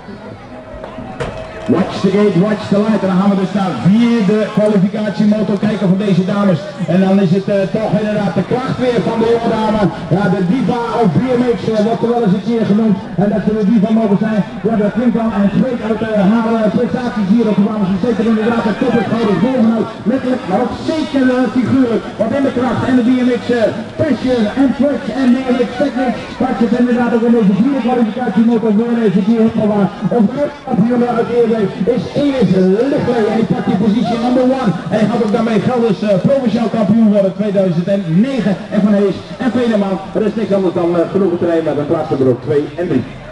Watch the gate, watch the light. En dan gaan we dus naar vierde kwalificatiemotor kijken van deze dames. En dan is het toch inderdaad de kracht weer van de jonge dame. Ja, de diva of BMX wordt er wel eens een keer genoemd. En dat ze de diva mogen zijn, ja, dat klinkt dan en spreekt uit haar prestaties hier op de baan. Ze zeker inderdaad het top het gouden bovenhoud. Letterlijk, maar ook zeker figuurlijk. Want in de kracht en de BMX Pressure en Twitch en BMX Technics. Pakt het inderdaad ook in deze vierde kwalificatiemotor weer deze keer helemaal waar. Of de kampioen uitgeven is Elis Lichtley en die pakt die positie number 1. En hij gaat ook daarmee Gelders provinciaal kampioen worden 2009. En Van Hees en Veneman. Er is niks anders dan genoegen terrein met een plaatsen op 2 en 3.